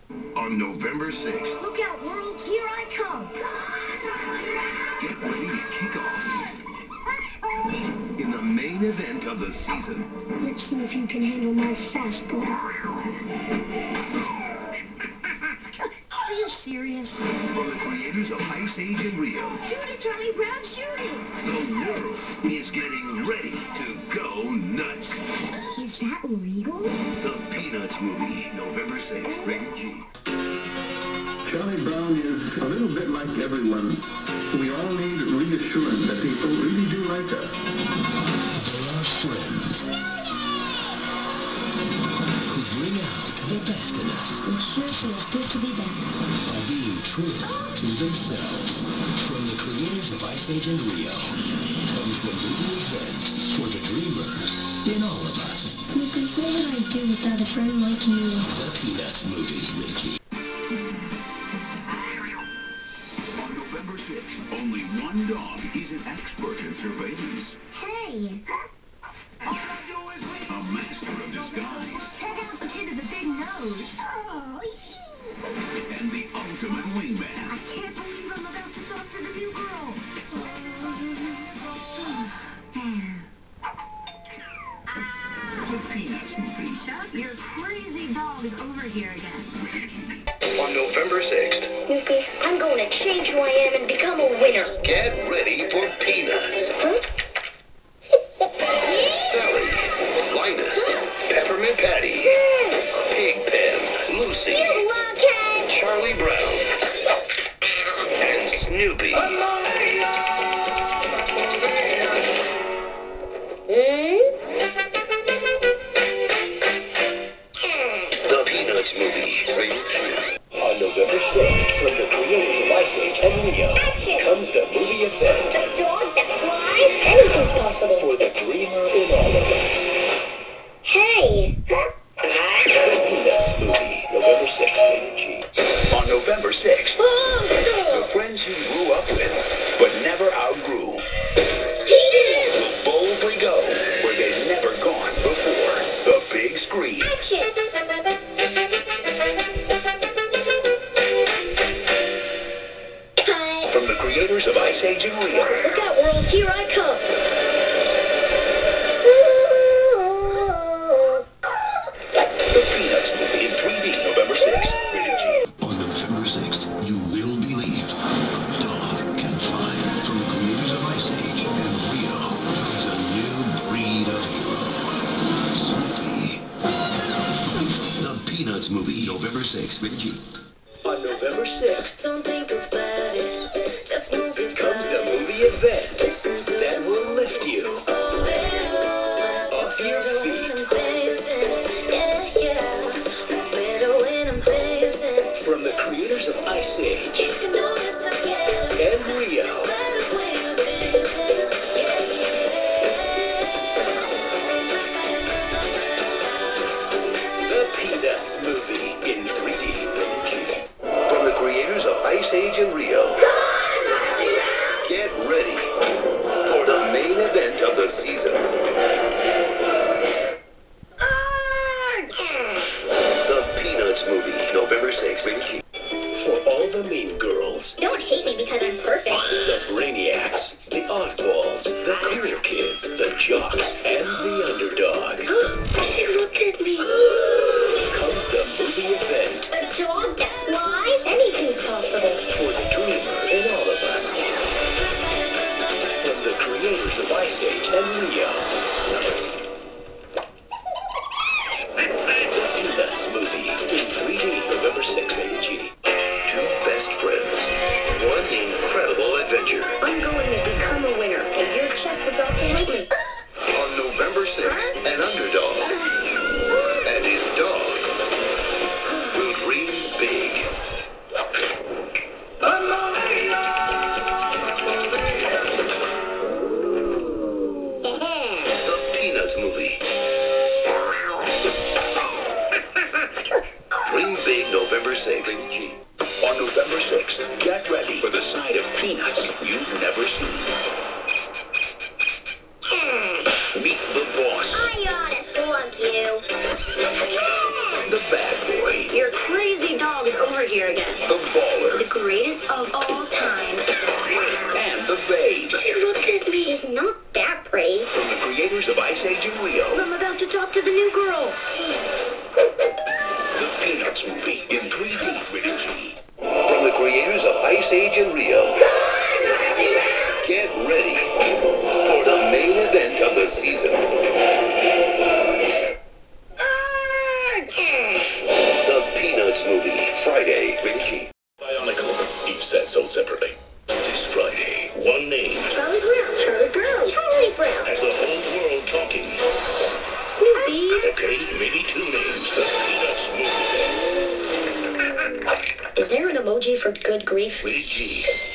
On November 6th, Look out, world, here I come. get ready to kick off in the main event of the season. Let's see if you can handle my fastball. Are you serious? From the creators of Ice Age and Rio, Shoot it, Charlie Brown, shoot it! the world is getting ready to go nuts. Is that legal? The Peanuts movie, November 6th, rated G. Charlie Brown is a little bit like everyone. We all need reassurance that people really do like us. They are friends who bring out the best in us It sure feels good to be back. by being true to themselves. From the creators of Ice Age and Rio comes the movie event for the dreamer in all of us. Snoopy, what would I do without a friend like you? The Peanuts movie, Mickey. On November 6th, only one dog is an expert in surveillance. Hey! A master of disguise. Check out the kid with the big nose. Oh, And the ultimate wingman. I can't believe I'm about to talk to the new girl. The Peanuts movie. Chuck, your crazy dog is over here again. On November 6th, Snoopy, I'm going to change who I am and become a winner. get ready for Peanuts. Sally, Linus, Peppermint Patty, Pigpen, Lucy, Wildcat! Charlie Brown, and Snoopy. The Peanuts movie, rated G. On November 6th, from the creators of Ice Age and Rio, comes the movie event The dog that flies? Anything's possible. for the dreamer in all of us. Hey! The Peanuts movie, November 6th, rated G. On November 6th, the friends you grew up with, but never outgrew, will boldly go where they've never gone before. The big screen. From the creators of Ice Age and Rio, Look out, world, here I come. the Peanuts movie in 3D, November 6th, rated G. On November 6th, you will believe a dog can fly. From the creators of Ice Age and Rio comes a new breed of hero. Snoopy. The Peanuts movie, November 6th, rated G. On November 6th, Don't think about it. Just move it. comes the movie event that will lift you off your feet. From the creators of Ice Age and Rio, the Peanuts movie in 3D, rated G. From the creators of Ice Age and Rio, get ready for the main event of the season. The Peanuts movie, November 6th, rated G. For all the mean girls, Don't hate me because I'm perfect. the brainiacs, the oddballs, the queer kids, the jocks, and the underdogs, Look at me. comes the movie event A dog that flies? Anything's possible. for the dreamer in all of us. From the creators of Ice Age and Rio, the Peanuts movie in 3D, November 6th, rated G. Two best friends, one incredible adventure. I'm going to become a winner, and you're just the dog to help me. On November 6th, an underdog and his dog will dream big. The Peanuts movie. Dream big, November 6th. Rated G. On November 6th, get ready for the side of Peanuts you've never seen. Meet the boss, I ought to slug you. the bad boy, Your crazy dog here again. the baller, The greatest of all time. and the babe. Look at me. He's not that brave. From the creators of Ice Age and Rio, I'm about to talk to the new girl. the Peanuts movie in 3D rated G. From the creators of Ice Age and Rio, get ready for the main event of the season. The Peanuts movie, Friday, rated G. Bionicle, each set sold separately. This Friday, one name Charlie Brown. Charlie Brown. Charlie Brown. has the whole world talking. Snoopy. Okay, maybe two names. The Peanuts movie. Is there an emoji for good grief? Rated G.